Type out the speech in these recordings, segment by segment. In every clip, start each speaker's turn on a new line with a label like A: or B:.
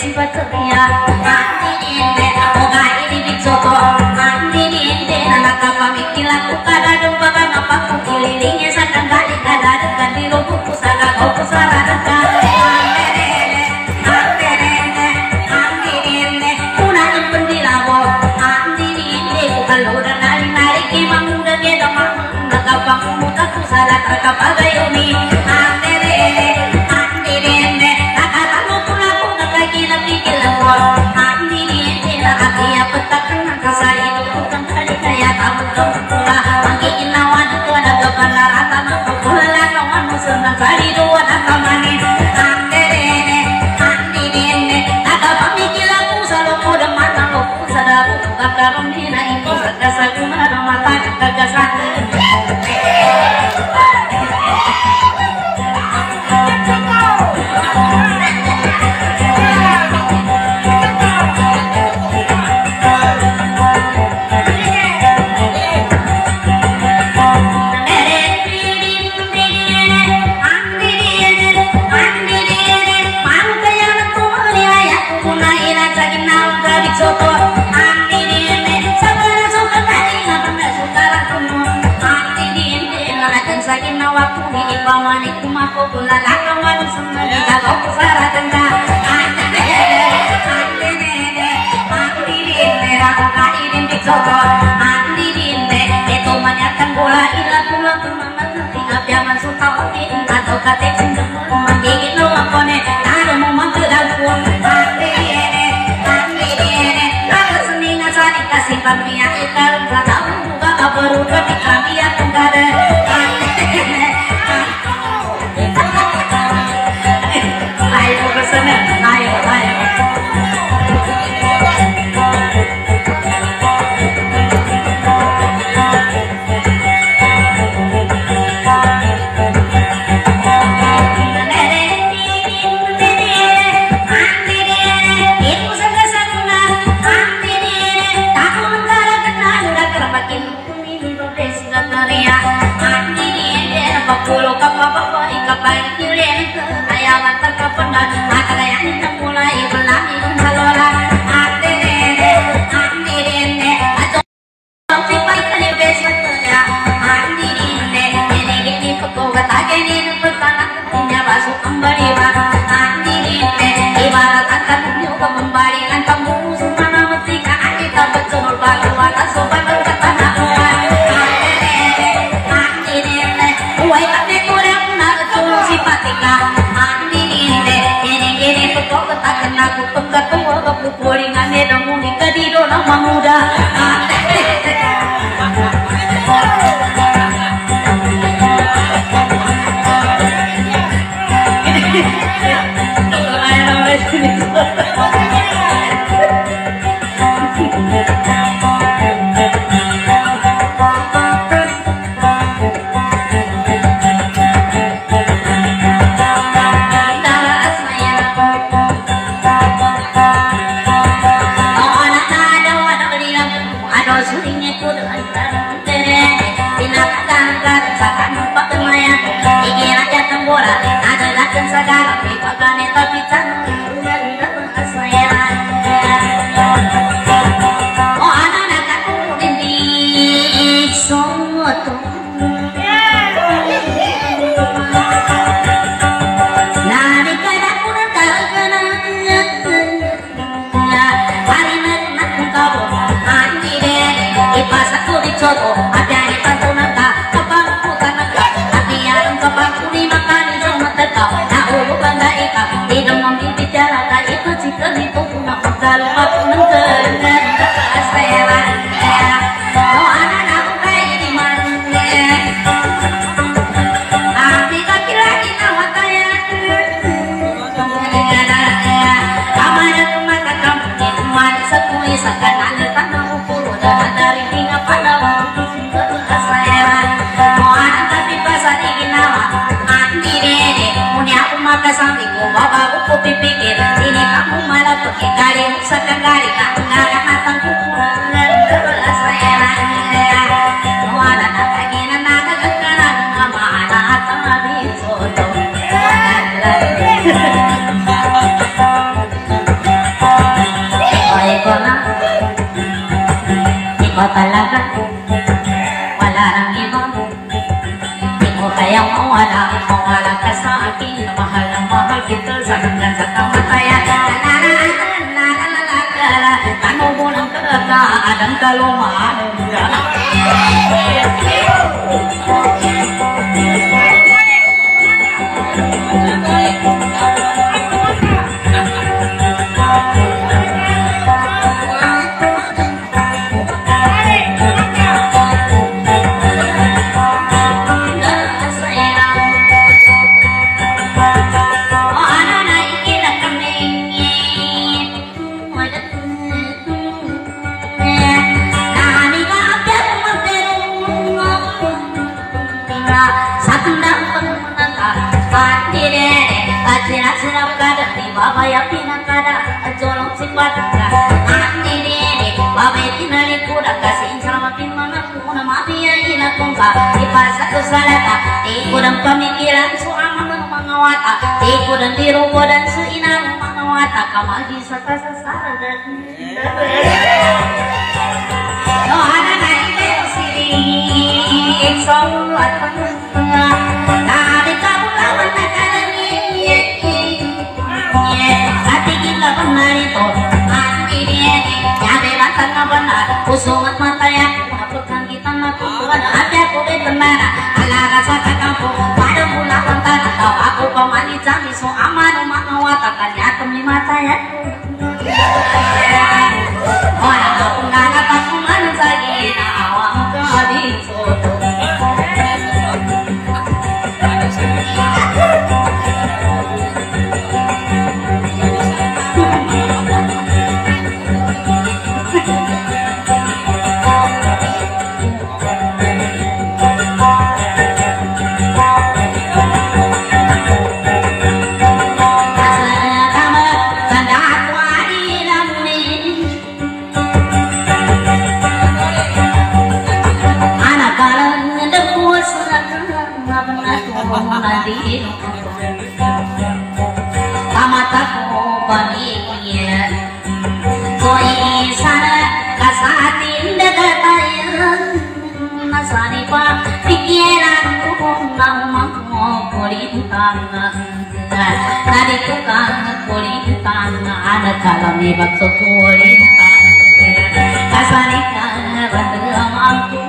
A: Patria, Andininde, Oga ini dicoto, Andininde, anak apa mikilaku kada domba ngapa ku kililingnya sakang kali kada dekat di rubuhku saga kau kusara dekat. Andininde, una empendilabo, Andininde, kalau udah nari kimang udah geda mama, nakapang muka ku salah terkapagayumi. iba talaga, wala nang iba. Di ko kaya mawala ka sa akin. Mahal na mahal kita sa hanggang sa kamatayan. Ano mo nang kakaadang kalumaan? Babaya pinakada jolong sifatnya andi dede babaya tinali kuda kasih sama pimana kuna mafia ina kumpa di pasar salata ikudang pemikiran suama mengawata ikudang dirugo dan suina mengawata kamagi sakasa sarada no ada naik sini solat penengah dari kamu lawan akademi hati kita benar itu hati dia nyade matang benar usungat mata yang mengapurkan kita lakukan hati aku benar ala rasa kampung pada mula kontan atau aku pemani cami so aman mengawatakan ya kami mata ya orang aku nggak dapat mengenal lagi awam kali foto tamataku panikia soi sana kasatin dagatayan nasani pa pikiranku namaku kulintang nadi tukang kulintang ada kalami bakso kulintang kasani kan ramangku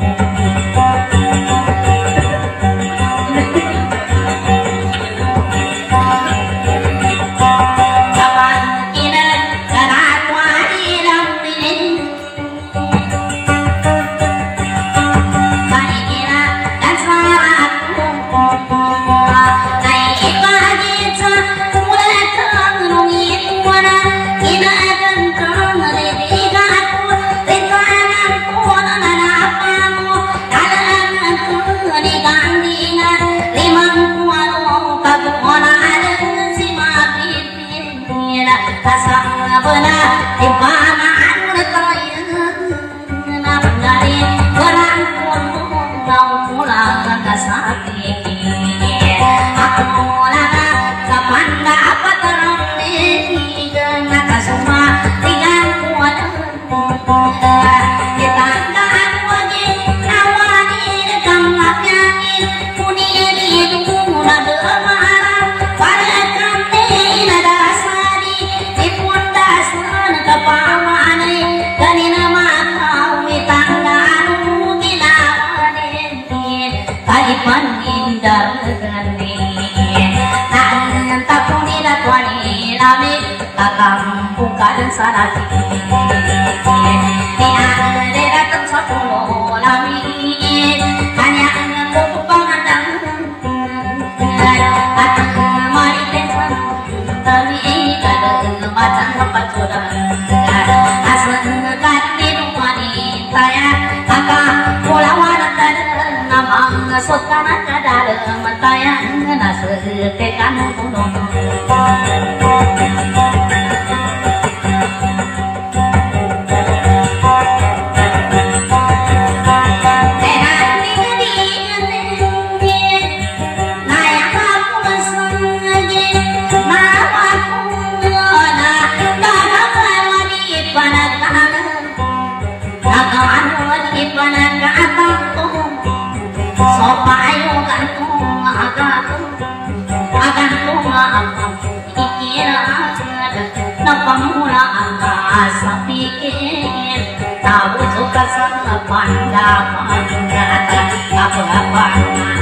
A: sana ni datang satu lami hanya aku pandang atau mari tensan tapi kada macam apa sudah asal kami wanita ya kakak pulawan kada nama sotana kada mata yang nasu tekan kuno pamulaan sa pikir tahu suka sa pandaman kapapangan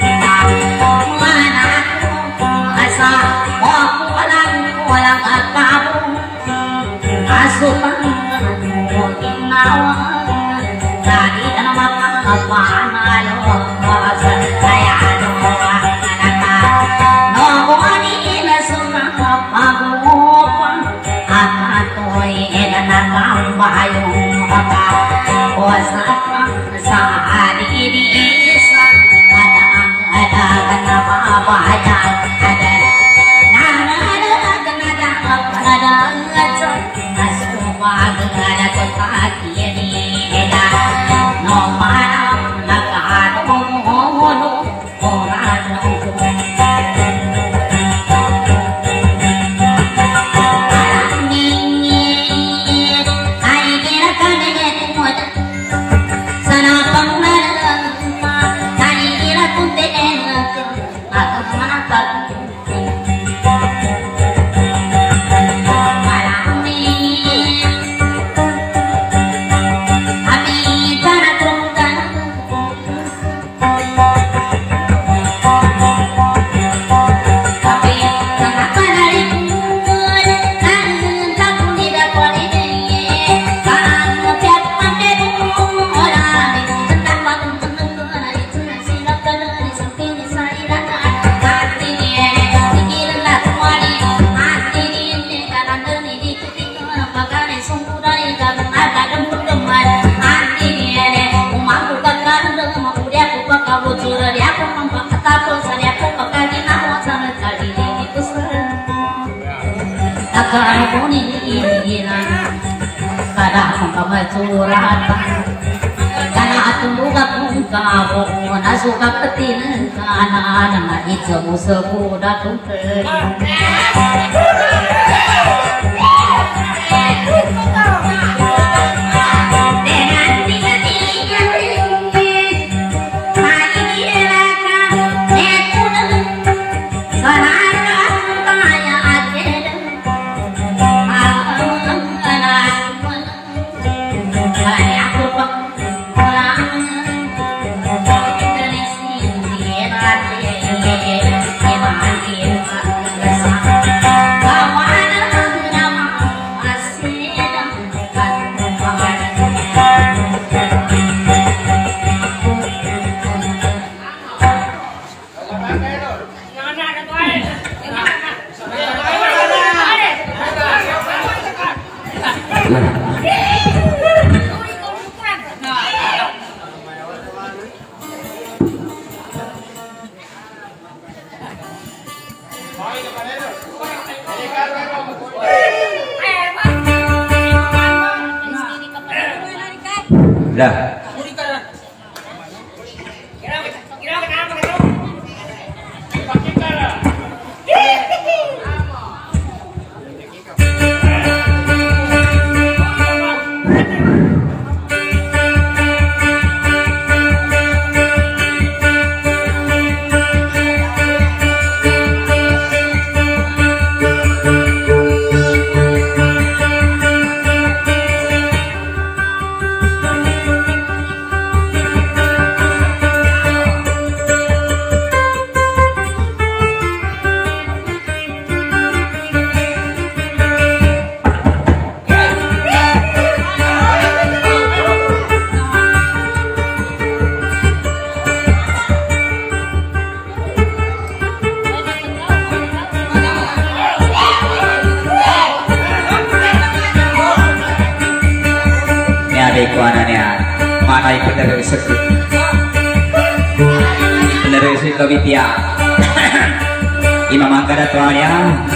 A: mana asa walang kamu asupan ginawa lagi na makapanalo saya doa no ani na suka pagupang akatoy na nakambayong maka wasapang sa adidisa ada na mabayan ada suka ketin kanan na itemu sebudak
B: Dah. Mana ikut dari sekut penerus kewitya Imam Angkara tuanya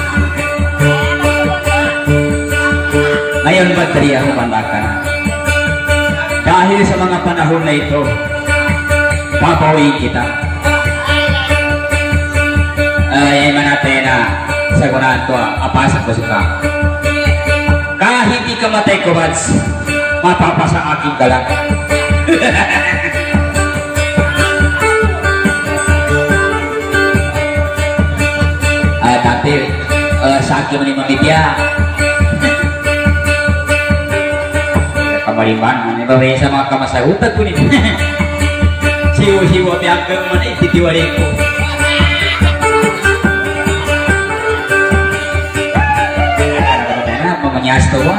B: ngayon bateri aku pandakan dahil sa mga panahon na ito papawi kita ay manatay na sa kunaan ko apasan ko suka kahit di ka matay ko bats mapapasa aking galak tapi sa aking manimamidya Malimban, ini bawa sama kamasa utak kuning. Siwa biangkang mana itu diwariku. Karena memenyas tua.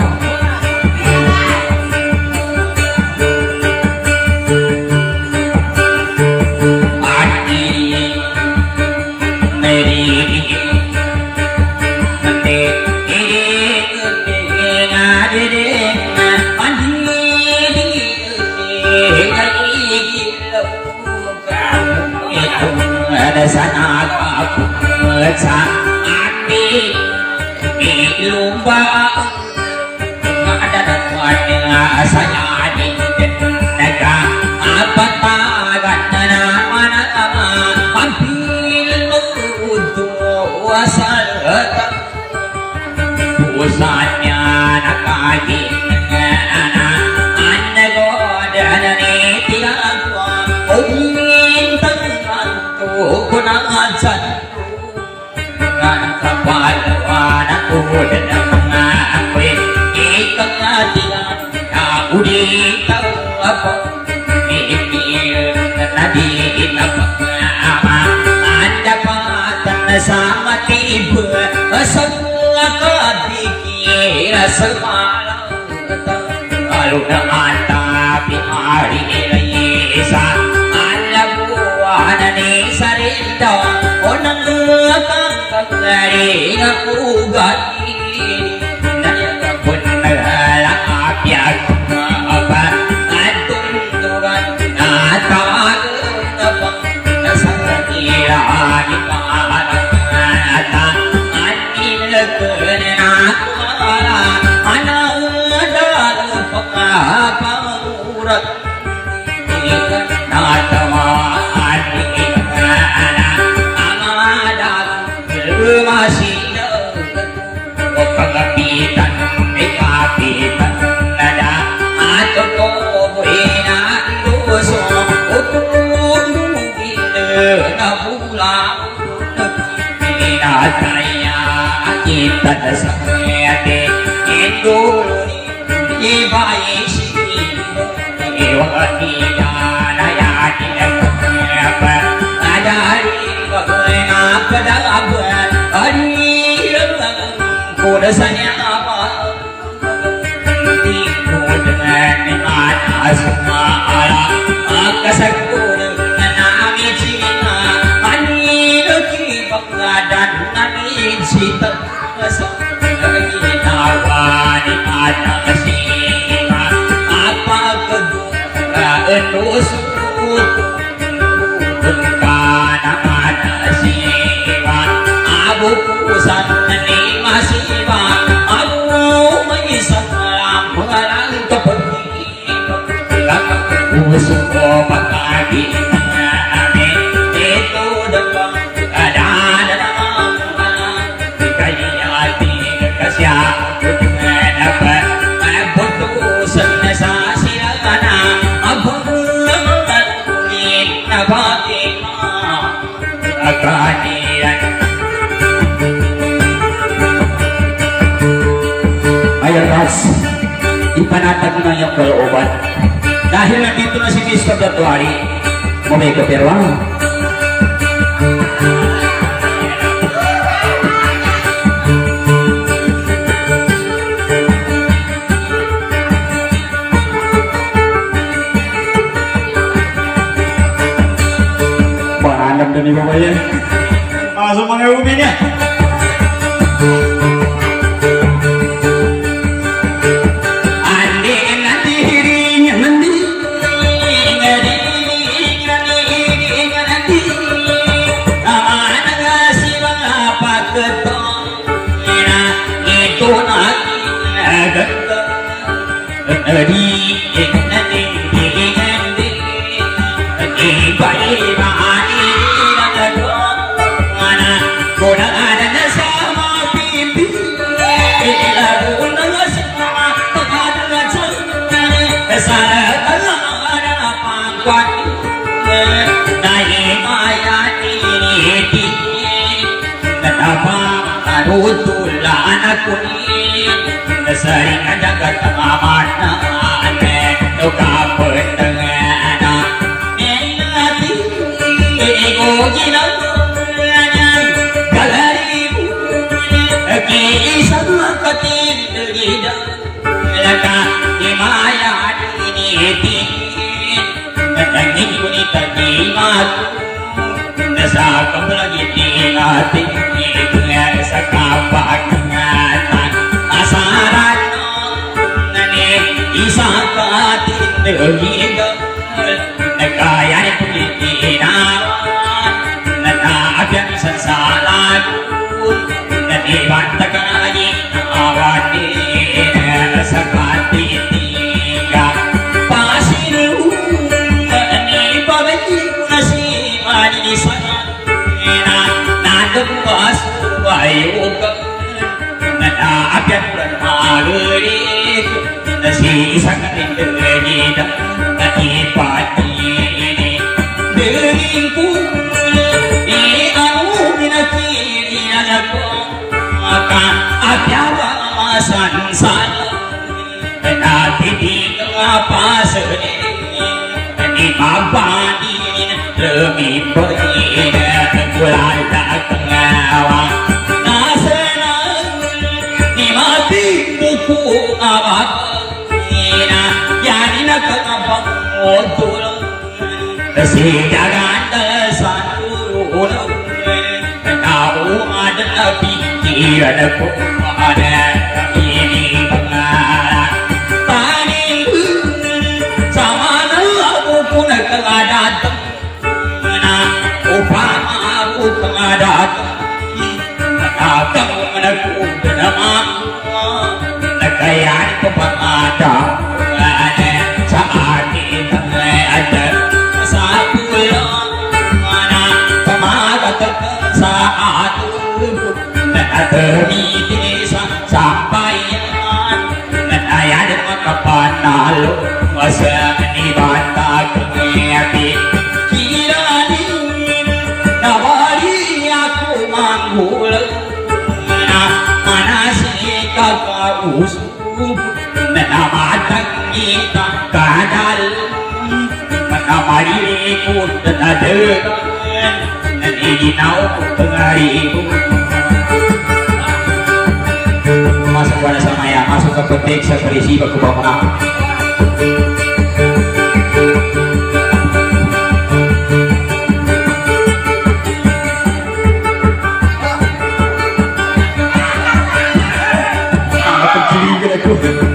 B: Sana aku saati di lubang ada dakwanya saya di negara apa tagan mana ambil untuk asal usahanya nak kaji anak godan ni tidak kunangan dengan kapal aku dan mengapai ikan hatian aku di apa mikir tadi apa anda patan sama tiba semua kepikir semalam kalau dengan tapi hari ini Anani sarita onang akang kagari aku gani naya pun nala apyak apa atung turan atag apa nasakira ni panata anin kena kala anadal pakamurat natama masih kapitan kapitan ada atau kau enak dosa untuk kita pulang kita saya kita sampai itu ibai sini iwati dana ya tidak apa ada apa dapat Kodasanya apa? Tiku dengan mana semua ala Akasaku dengan nami Cina Ani lagi pengadan nami Cita Nawa di mana sima Apa kedua enusut Kana mana sima Abu kusan masih aku mengisah malam kepergi usul pagi itu depan ada dalam kaya kasih apa putus sensasi mana apa mungkin abadi akadian ayo ras ipanatag mo na yung kalooban dahil nandito na si Mr. Datuari mo may kapirwang pahanap na ni babayan masuk mga ubi niya sering jagat amanah nu kapendengan nilati igojina galaribu kisah katin derida laka imaya diniti nanging kunita dimatu nasa kablagi tingati sa kapagngatan asaran nani isang katin derida nagkayan pagitinawan nanaagyan sa salagun nanibantagay awanin sa katitiga pasilu nanibabay na si manisan na nadagwas bayuga nanaagyan malulit na si isang katinderida nanipatini daging po Agyawa masansan Natitig pasanin Imabanin Lumipain Kulala kangawa Nasanan Nimating ko awak Yanin nakakabang tulong Sigagan sa tulong Nauman na pikiran ko Ada ini pengalan Paning sama na ako kung nagkadatang Na upama ako pangadatang Nakakang nagkudanamang Nagkayan ko pangadatang Sa akin ada sa pulang sa atin natamitin sa sampayan natayan makapanalo sa ibantag ngayon kiranin nawali ako manghulang na manasik kakausap na namatang kita kadal makamalikot na nadagan naniginaw ko pangaribo masuk pada samaya masuk ke petik sa perisi pagkubapak pagkiligan ako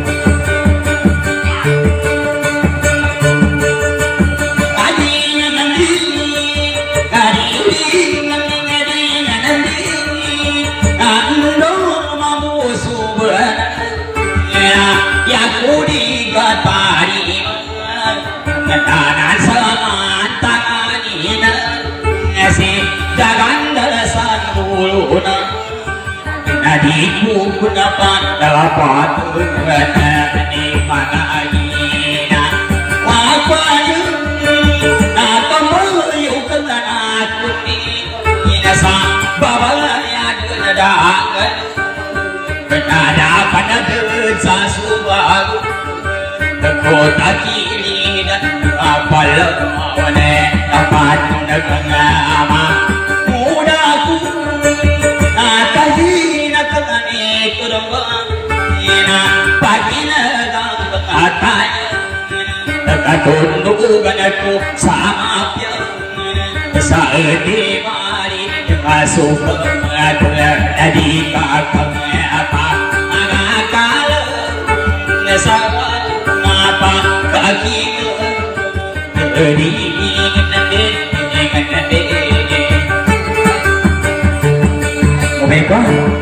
B: Natanan sa tanganin si dagandasan ulo na nadibog na dapat ni managina wapayo nakamayo ka na nakunin inasa babayan na dagan nadapan na sa subago kota kilid apalamawane dapat nagangama muda ko nakahina kani kurang ina paginagang katay nagkatundugan ako sa mapya sa di mari masupang at nadi kakangapa magakala sa kakito Omeka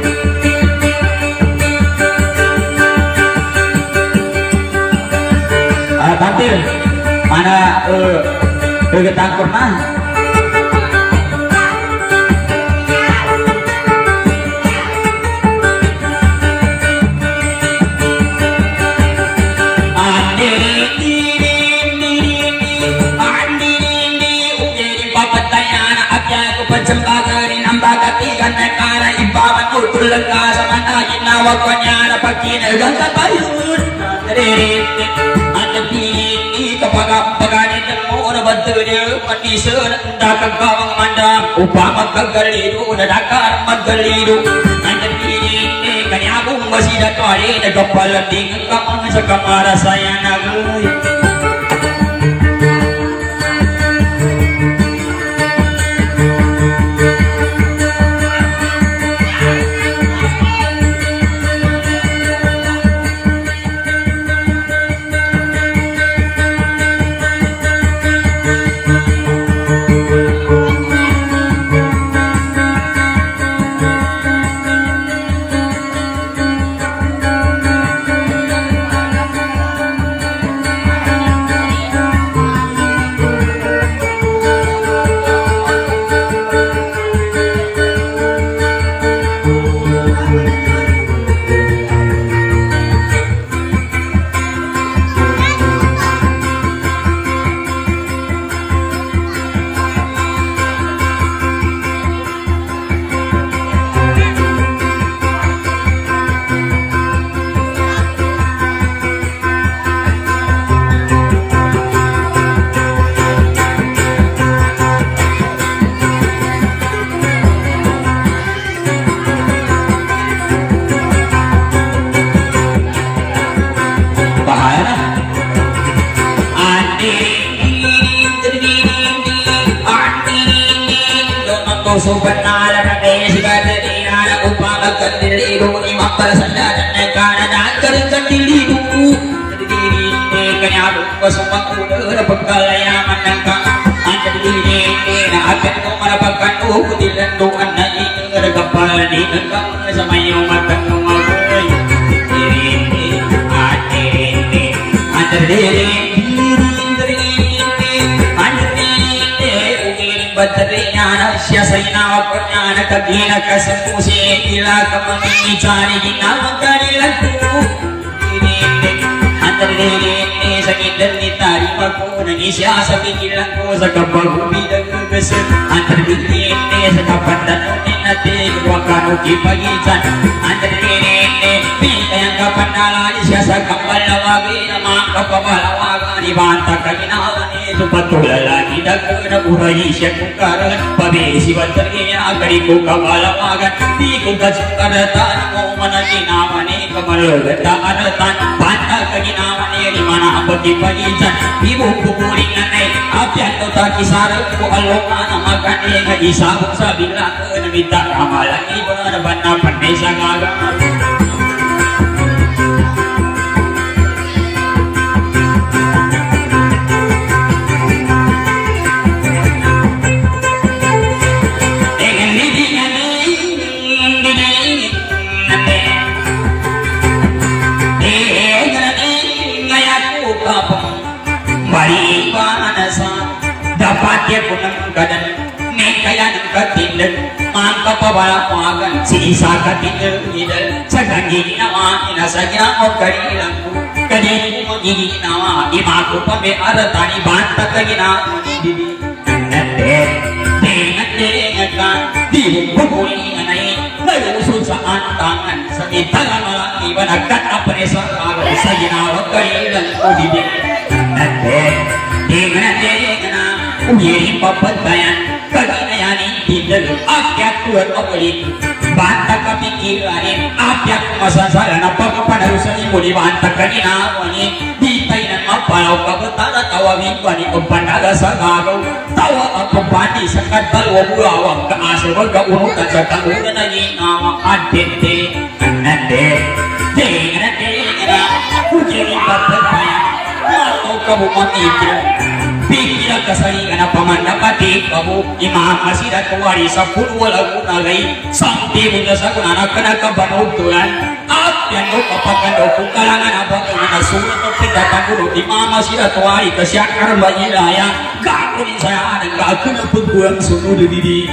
B: Tantil mana kegetang pernah Pagkatigan na kara ibawan utulang ka sa manahin na wag kanya na pakinagang kapayun Naririt At pili kapag-paganin mo na banto niya Patisan ang dakagkawang mandam Upang magkagalido na dakar magalido At pili kanya kong masida kari Nagkapalanding ang kamang sa kamara saya nagay Sobat nala na desi kata dina na upang agkandilido ni mapalasandadan na kanadaan karingkandilido Nagdilini kanyadong kasumangkulo na pagkalayaman ng ka Ang nagdilini na atin ko marapagkano kutilanduan na inagapalaninan ka sa mayong matang magay Nagdilini at nilini Ang nagdilini Baterinya siya sa inawag ko niya Nakagina ka sa pusi Tila ka mamimitsari Ginawag ka nilang tuko Dilinig Ang nalilinig Sa kindan ni tari Magpunang isya sa pikilan ko Sa kapag-ubidang magasin Ang nalilinig Sa kapandanunin natin Huwag ka nukipagitsan Ang nalilinig Pinayang kapanalani siya sa kapalawagin Ang mga kapapalawagan Ibanta ka ginawa nito Patulalagi Dagdag na urayi siya kung karan Pabisi baterya Agari ko kapalawagan Di ko kasungkaratan Mo managinawa ni Kamalagata aratan Banta ka ginawa ni Rimana ang pagkipagitsan Ibong kukuling nanay Apyan ko takisarag ko alungan Ang magkani Nga isabog sa bilang Namita kamalang iba Na banapan may sa gagang dapat dia punang kadan kaya ng katindan mga kapawalawagan si isa katindan hidal sa ginawa inasagya o kanilang ko kanino mo ginawa imako pa may aratani banta ka ginawa hindi tingat ka di mo bubuhin nga na nayusod sa antangan sa itangan walang iba nagkatapre sa araw sa ginawa kanilang ko hindi tingat na Uyirin papatayan Kaginayanin Tindal Akyat tuan opelit Banta kapikiranin Akyat masasala Na pagpapanalusan Ibu di banta kaginawanin Ditay ng mapalaw Kapatara tawagin ko Ni kumpanaga sa gagaw Tawa ang pagpati Sa kadalwa buawang Kaasal Magkaunutan sa kalunan Na ginawa Adente Anante Dengarate Uyirin papatayan Matau kamu mamikir Pikiran kasaringan na pamandapati kamu imamasidat kawari sa pulwa lagu nalay sampai muna sa kunanak ka nagkabanogtulan at yan mo kapagkano kung kalangan abang ang nasulat o pindapan kulo imamasidat kawari kasyakar mailaya gakunin saya ng gakunin pagbuang sunod didi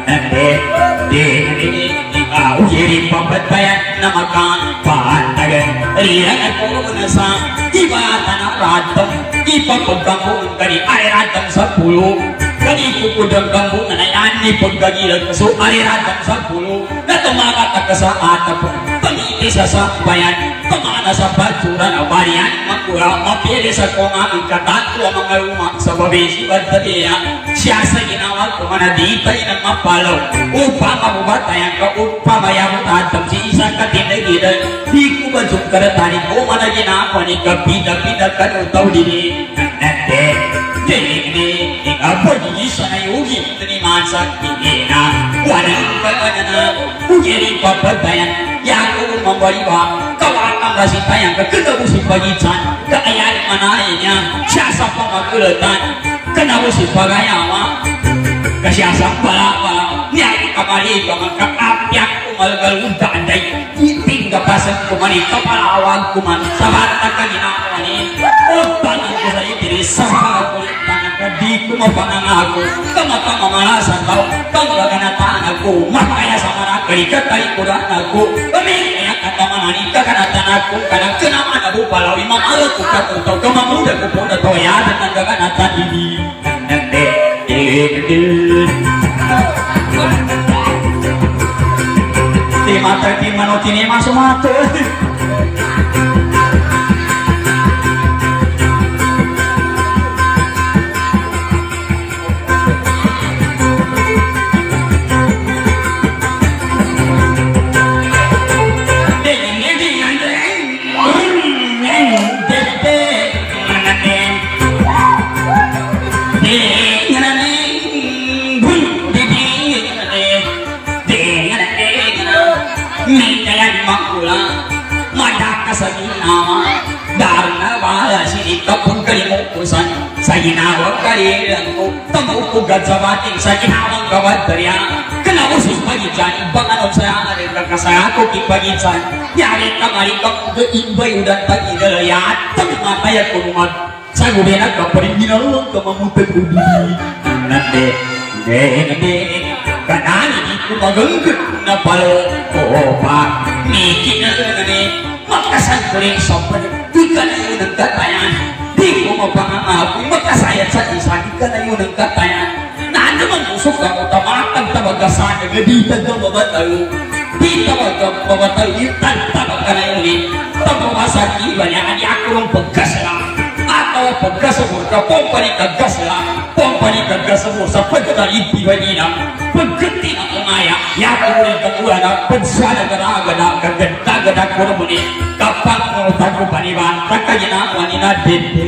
B: uyirin pambatbayan na magkapantagan riyan at puro na sa ibatan ang ratong ipagpagkambungan ka ni ariratang sa pulo kani pupudang kambungan ay ani pagkagilag so ariratang sa pulo na tumakat ka sa atap di sasampayan kemana sa baturan abarian makurang mapili sa kong ikatatlo mga rumah sa babisi badariya siya sa ginawa ko manaditay ng mapalaw upang mabubatayan ka upang mayamot atam si isa ka tinagidan di ko ba sumkaratani ko managinawa ni kapida-pida ka utaw dini nande dini ikaw di isa na yugi ni masak hindi na walang na ugiri papatayan yang membaliwa kawan kasih tayang ke kenabusi pagitan keayaan manainya siasa pemakuletan kenabusi pagayawa kesiasa pala nyari kamari bangka apyak kumalgal udandai tinggal pasang kumani kepala awal kuman sabar takkan dinamani utang aku saya diri sabar kulit tangan di kumapangan aku kama malasan tau kagaganataan aku makanya sama nakari katari kurang aku pemilih kata manani kaganatan aku kadang kenapa ada bupala imam Allah ku kata tau kemamuda ku pun tau ya dengan gaganatan ini nanti di mata di manut ini masuk mata sa ginawang karilang ko tamupugat sa bating sa ginawang kawadariya kanabusos pagitsan banganon sa arin kakasaya ko kipagitsan yari kamari kang imbay udan pagidalaya tamatayat ko lumad sa gubinak ka paring ginawang kamamutag ko di nande kanani di ko maganggat na palo o pa miki na nane makasan ko rin sa pag di ka na yun ang katayan di ko mapangangapoy magkasayat sa isa di ka na yun ang katayan na naman usok ka mo tamatag tabagasan nagaditag ng babatayo di tabag itantabag ka na yun tabamasak iba niya ani ako ng pagkasala atau pagkasabor ka pompani kagkasabor sa pagkatalit iba nila pagkati na umaya yakurin kakuha na pagsana gana kaganda ko na muni kapag mo tago paniban kakaginawa ni na dende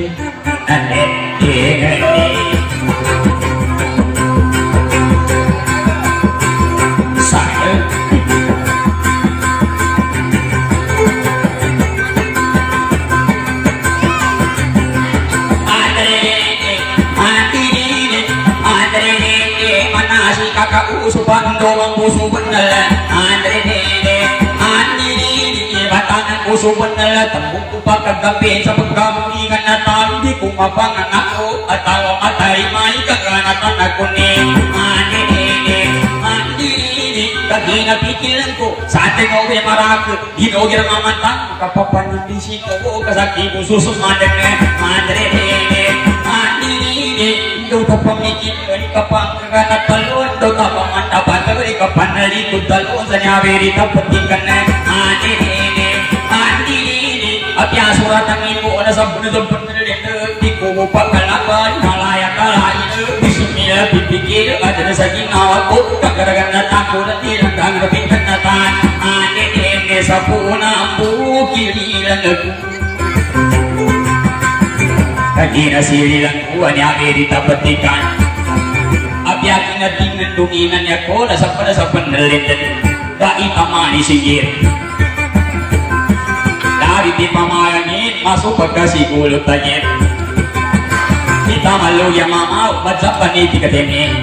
B: kakausupan doang musuh bener andre dede andi batangan musuh bener tembuk pakai gamping sepegam ikan natal di kumapangan aku atau matahari mai keganatan aku nih andi dede andi kagina pikiranku saat ngowe marak dinogir mamantang kapapan di situ kasaki musuh madene andre dede andi do tapamikit ni kapang kana talon do tapaman dapat beri kapanali tu talon sanyaweri tapetikan ane andi apya surat ibu ada sabun di kubu pakalaban kalaya bismillah dipikir ada saking awakku kagaragan takut nanti rendang kepingkan natan ane sapuna ambu kirilan aku kagina sirilang kuha niya merita petikan abyakin na tingendunginan niya ko nasa panalitan dai tamani sigir dari di pamayangin masuk pagkasigulot tanyit kita malu ya mama baca paniti katemi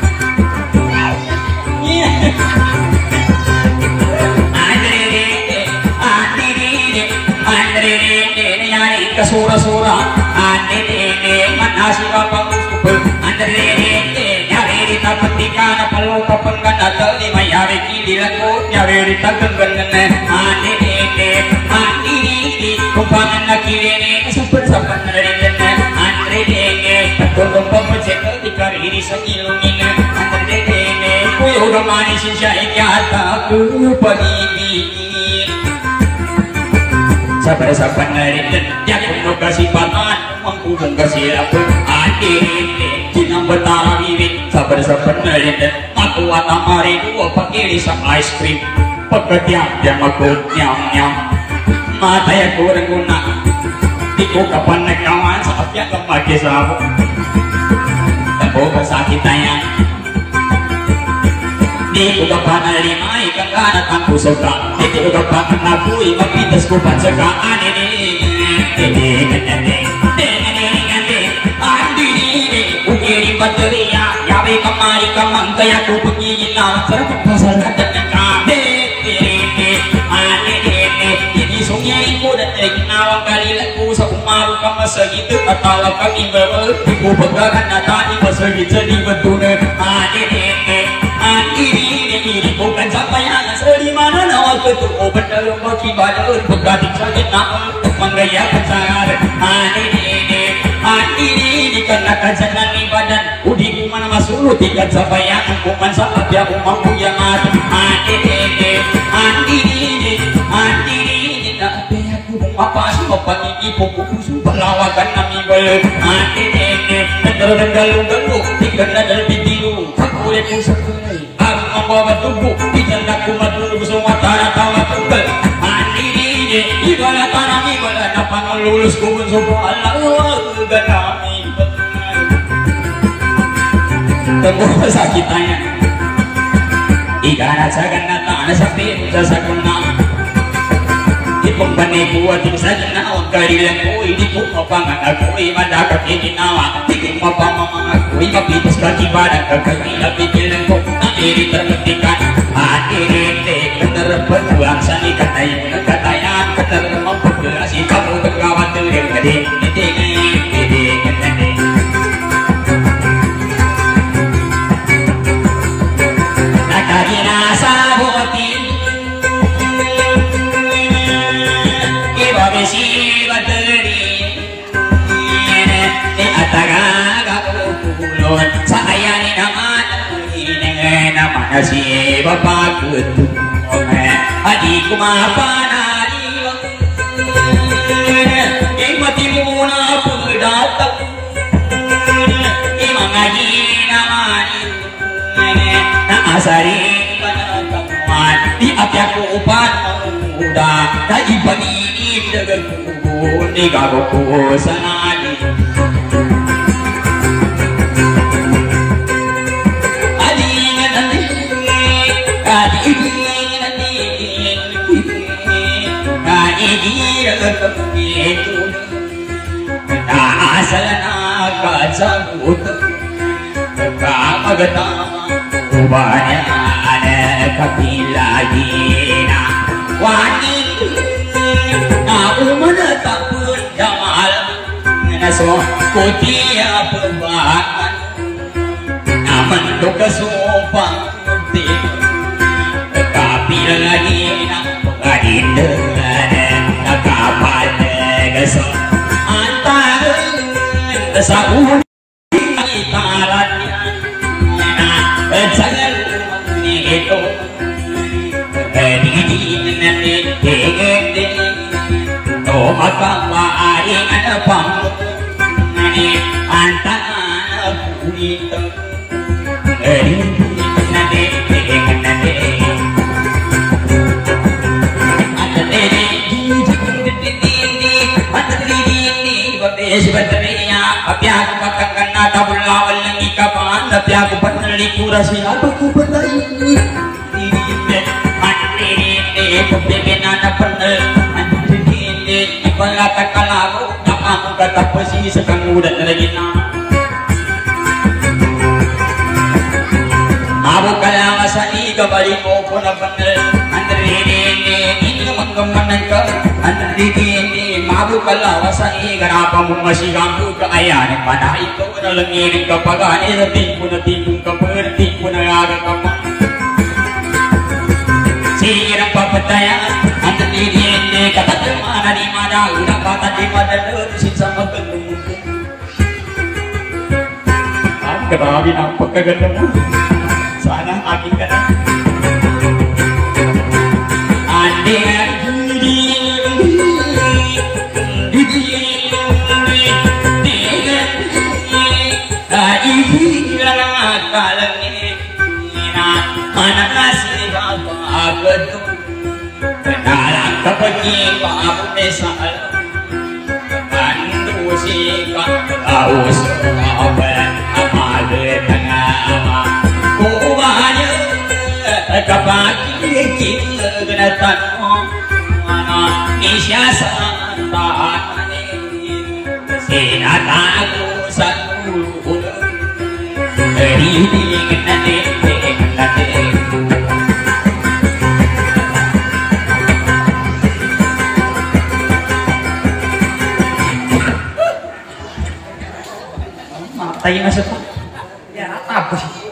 B: kasura-sura ande dede manasi kapang usupul ande dede nyari tapetika na palo kapanggan atal di mayari kililan ko nyari taganggan ande dede andi kumpangan na kilene sapan na rin ande dede patulong pamacek di kariri sa kilungin ande dede kuyo gamani siya ikyata ku pag-ibigin sabar-sabar naritin yakun no kasipatan mangkubung kasilapun adik jinang betara bibit sabar-sabar naritin aku atamari dua pakiri sa ice cream pagkatiang makut nyam-nyam mata ya kurang guna di ko kapan nagkawan sa kapya kamagi sa ako tabo kasakit na yan di ko kapan nalimay kakanat ang puso ka di ko kapan nabuhi mapitas ko pansaka ukiri bateria yabe kamari kamang kaya ko pagiging lang sarap pasal kadat ng kabe sungai mo dan ginawang kalilan ko sa umaru ka masagit at tawag kami bawal di ko pagkakan na tani masagit sa di batunan ini bukan sampayan sa di mana nawag ko ito o bandalong makibalaan pagkating sakit na manggaya pasangar ini kan nakajanan ni badan udi ko man masulot ikat sampayan kuman sa abya umang kuyangat apa semua pagi pupu pelawakan nami bel galung-galung tiga nadal bitiru sakule pun sakule aku membawa tubuh di jandaku maduru semua tanah tawa tunggal ini ibarat tanah ibarat apa lulus kubun sopa Allah ganami tunggu sakitannya ikan ajagan nata sapi jasakuna pembani buat tim saja naon kalian koi di kumpa pangan akui madakat ini nawa di kumpa pangan akui mapitas kaki badan kaki pikiran kok tak iri termetikan akhirnya bener berjuang sani katayan bener mempergerasi kamu berkawan dengan gede si bapak ketuk adikku mapanari mati muna pedatang imangaji namani na asari kanakamuan di apyaku upan muda na ipanin dagang kubun di gagoku sanadi asal nakasagot kamatama ubanya kapilagina wanin na umanatapun jamal naso kutia perbahan naman to kasupang kapilagina pagkadinda nakapal gaso sa ulo itaran niya jangan ito hindi natin to magkamaing pang antangan punito tapi aku katakan nada belawal yang ikapan tapi aku peneli kurasi apa ku peneli ini pemimpin anak penel ini pelata kalamu tak aku kata pesi sekang muda lagi nama aku kalah masa ini kembali kau pun penel ini menggemankan ini mabu kalau wasai kenapa masih ganggu keayaan pada itu nalengin kepagani tipu ka pertipu aga kamu sirang papataya antar diri kata mana di mana udah kata di mana si sama kendung aku ketahui nampak kegandung sana akin kena hilang kalengin mana kasih agak dalam kepenting aku mesal bantu si kaus aben amal tengah kubahnya kepaki kenatan mana isya santai sinataku satu Tayo masuk. Ya, apa sih?